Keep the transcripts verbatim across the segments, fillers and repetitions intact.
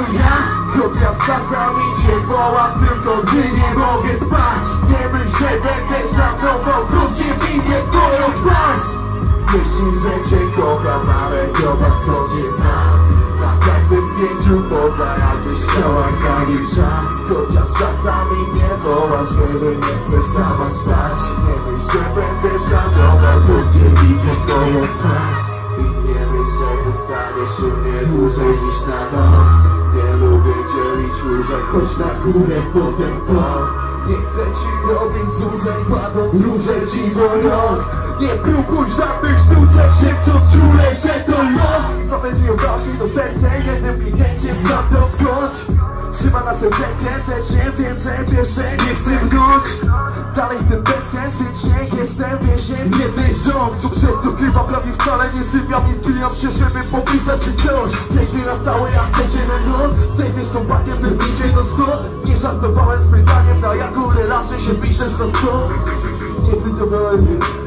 ja. Chociaż czasami cię wołam, tylko gdy nie mogę spać. Nie myśl, że będę żartował, to cię widzę twoją twarz. Myślisz, że cię kocham, ale zobacz, co cię znam. Na każdym zdjęciu poza, jakbyś chciała zabić czas. Chociaż czasami mnie wołasz, kiedy nie chcesz sama spać. Nie myśl, że będę żartował, to cię widzę twoją twarz. I nie myśl, że zostaniesz u mnie dłużej niż na noc. Nie lubię dzielić łóżek, choć na górę potem pom. Nie chcę ci robić złudzeń, kładąc róże ci do rąk. Nie próbuj żadnych sztuczek, szepcząc czule, że to love. To będzie ją wrażni do serca, jednym kliknięciem znam to skąd. Trzyma nas ten sekret, lecz nie więcej, wiesz, że nie chcę wnąć. Dalej ten bezsens, wiecznie jestem więźniem jednej rząd. Co przez to klipa prawie wcale nie sypiam, nie wbijam się, żeby popisać czy coś. Chcesz mnie na stałe, ja chcę cię na noc. Zejmiesz tą bagiem, by bliżej do stop. Nie żartowałem z pytaniem, na jaką relację się piszesz na stop. Nie wyciągnąłem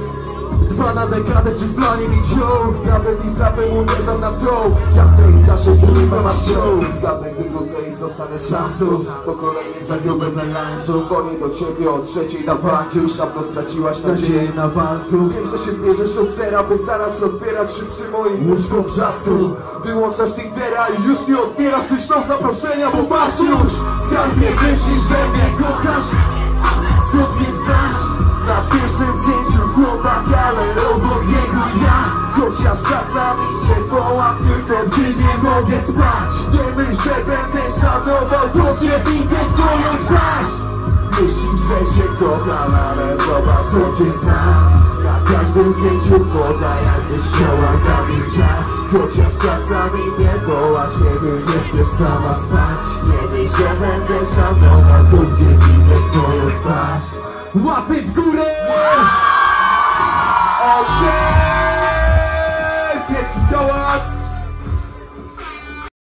dwa na dekadę, czy w planie mieć ją. Nawet i zapem uderzam na tą. Ja stoi za sześciu ma show. Zgadnę, gdy wrócę i zostanę sam znów. Po kolejnym zagrobem na lunchu. Dzwonię do ciebie o trzeciej na bank. Już dawno straciłaś nadzieję na banku. Wiem, że się zbierzesz od zera, by zaraz rozbierać się przy moim łóżku brzasku. Wyłączasz Tindera i już nie odbierasz tyśną zaproszenia, bo masz już. Skarbie, myślisz, że mnie kochasz? Skąd mnie znasz? Na pierwszym zdjęciu chłopak, ale obok niego ja. Chociaż czasami cię wołam, tylko gdy nie mogę spać. Nie myśl, że będę szanował, to cię widzę twoją twarz. Myślisz, że się kocham, ale zobacz, co cię znam. Na każdym zdjęciu poza, jakbyś chciała zabić czas. Chociaż czasami mnie wołasz, kiedy nie chcesz sama spać. Nie myśl, że będę szanował, to cię widzę twoją twarz. Łapy w górę! Okej!